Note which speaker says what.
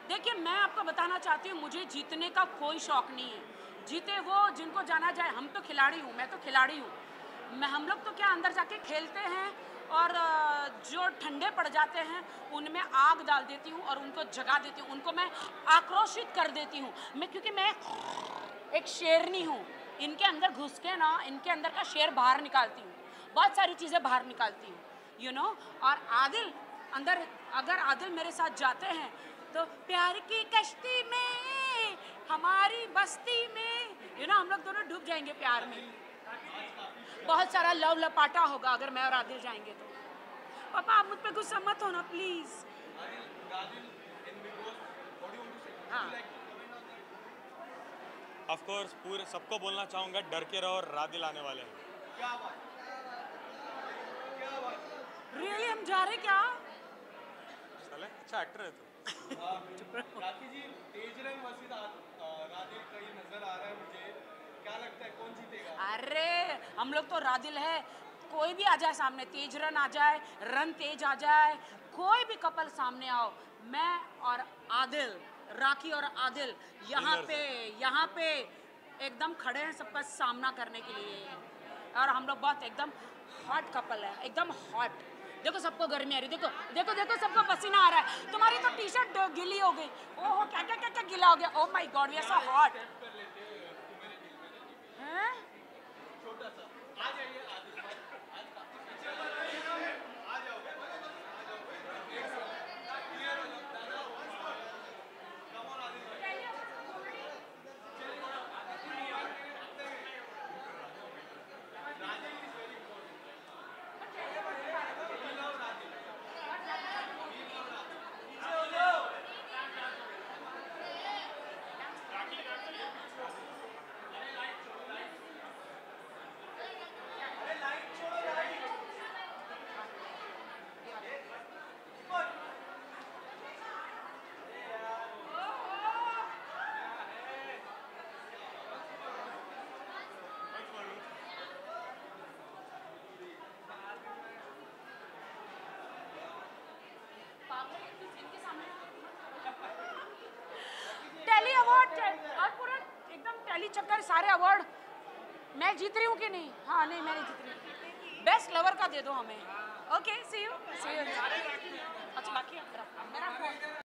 Speaker 1: देखिए, मैं आपको बताना चाहती हूँ, मुझे जीतने का कोई शौक नहीं है। जीते वो जिनको जाना जाए, हम तो खिलाड़ी हूँ, मैं तो खिलाड़ी हूँ। हम लोग तो क्या अंदर जाके खेलते हैं और जो ठंडे पड़ जाते हैं उनमें आग डाल देती हूँ और उनको जगा देती हूँ, उनको मैं आक्रोशित कर देती हूँ। क्योंकि मैं एक शेरनी हूँ, इनके अंदर घुस के ना इनके अंदर का शेर बाहर निकालती हूँ, बहुत सारी चीज़ें बाहर निकालती हूँ, और आदिल अंदर, अगर आदिल मेरे साथ जाते हैं तो प्यार की कश्ती में हमारी बस्ती में हम लोग दोनों डूब जाएंगे प्यार में। बहुत सारा लव लपाटा होगा अगर मैं और आदिल जाएंगे तो। पापा आप मुझ पे गुस्सा मत होना प्लीज। हाँ,
Speaker 2: ऑफ कोर्स पूरे सबको बोलना चाहूंगा, डर के रहो, रादिल आने वाले हैं।
Speaker 1: रियली हम जा रहे क्या?
Speaker 2: चले, अच्छा एक्टर है तू।
Speaker 3: राखी जी, तेज रंग वर्सेस रादिल कहीं नजर आ रहा है मुझे, क्या लगता है कौन जीतेगा?
Speaker 1: अरे हम लोग तो रादिल है, कोई भी आ जाए सामने, तेज रन आ जाए, रन तेज आ जाए, कोई भी कपल सामने आओ, मैं और आदिल, राखी और आदिल यहाँ पे एकदम खड़े हैं सबका सामना करने के लिए। और हम लोग बहुत एकदम हॉट कपल है, एकदम हॉट। देखो सबको गर्मी आ रही, देखो देखो देखो सबको पसीना आ रहा है। तुम्हारी तो टी शर्ट गिली हो गई। ओहो क्या क्या क्या क्या गिला हो गया। Oh my god we are so hot. हैं?
Speaker 3: छोटा सा आ जाइए,
Speaker 1: टैली अवार्ड और पूरा एकदम टैली चक्कर सारे अवार्ड मैं जीत रही हूँ कि नहीं? हाँ नहीं मैं नहीं जीत रही। बेस्ट लवर का दे दो हमें। Okay see you. अच्छा बाकी मेरा फोन